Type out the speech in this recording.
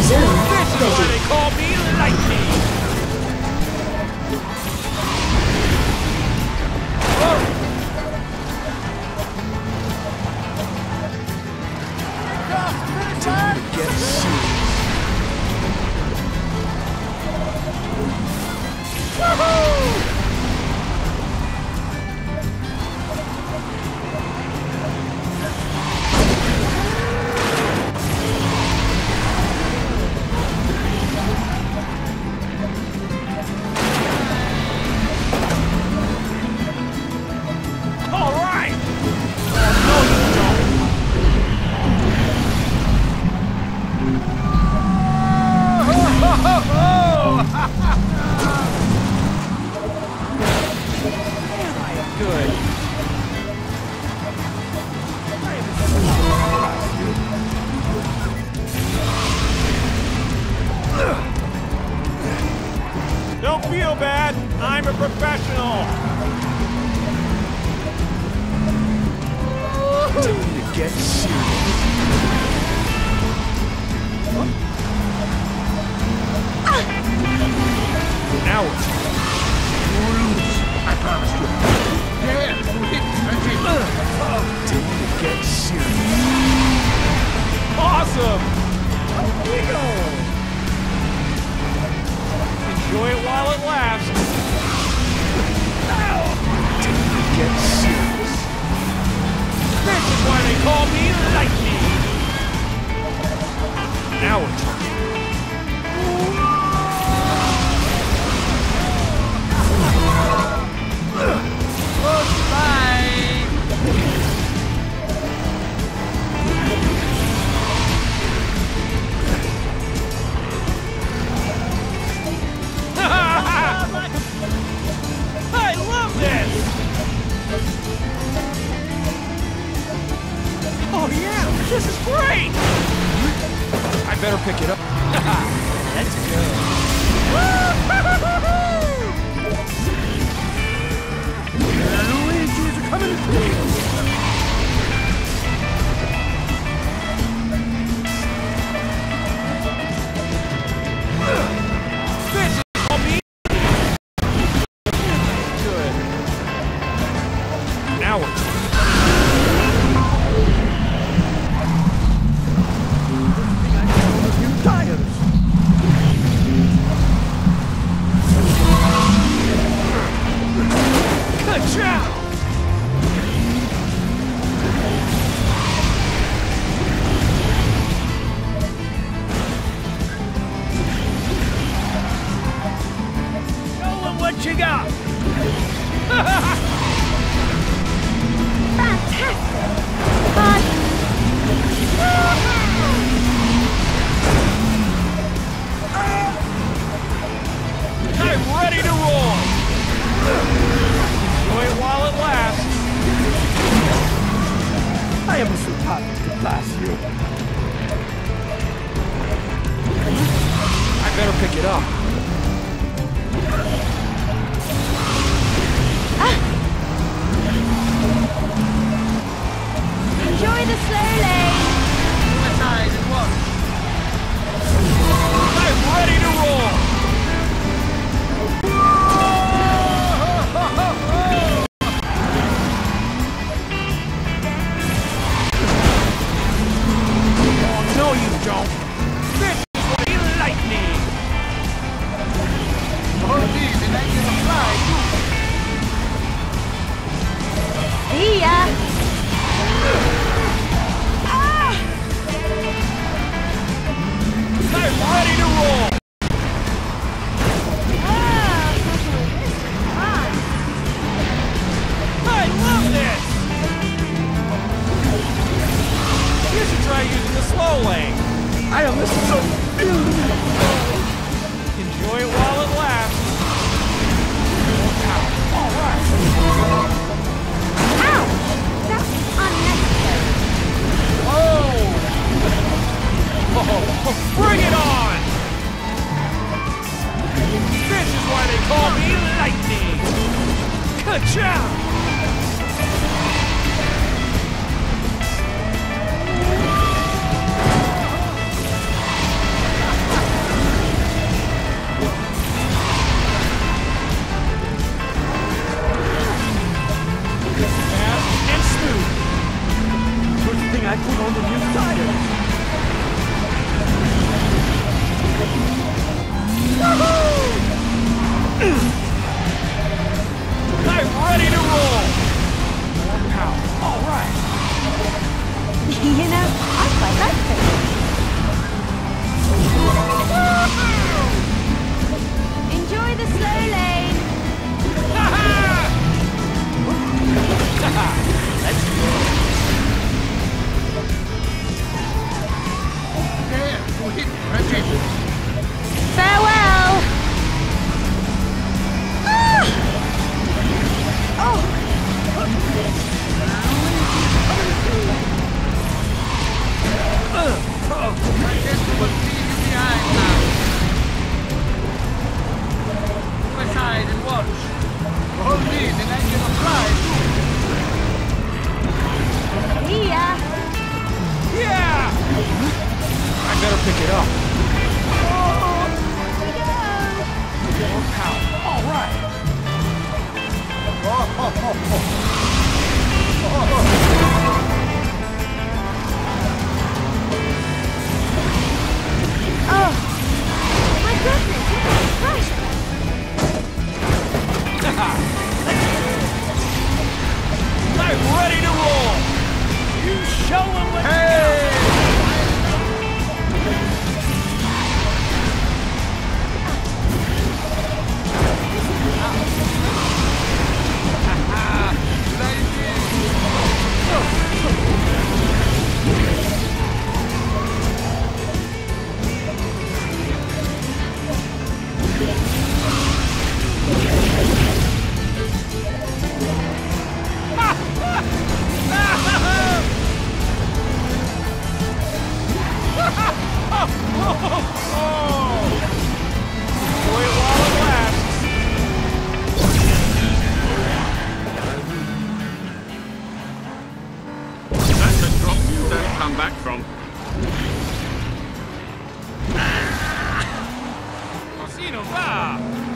zone This is why they call me Lightning! Get serious. All right! Oh, no, you don't! Good. Don't feel bad. I'm a professional. Time to get serious. Now it's I promise you. Time to get serious. awesome. Enjoy it while it lasts. Time to get serious. This is why they call me Lightning. Now it's I love this! Oh yeah, this is great! I better pick it up. Let's go. Luigi's coming through. This is for me. Good. Now it's You tires. good job. Show them what you got. fantastic. But I'm ready to roll. Enjoy it while it lasts. I am so happy to pass you. I better pick it up. enjoy the slow lane. I'm ready to roll. Oh, no, you don't. This is what you Lightning. See ya. Ah! I'm ready to roll. Ah, this is fun. I love this. You should try using the slow lane. I am so beautiful. Enjoy it while it lasts. All right. Ouch! That's unnecessary. Oh! Bring it on! This is why they call me Lightning. Good job! Farewell! Ah! Oh! I guess we will leave you behind now. Move aside and watch. Hold me, then I can fly. See ya! Yeah! I better pick it up. All right. Oh! My goodness, look at this fresh! I'm ready to roll! You show 'em what Hey! That's a drop you don't come back from. Cosino, va!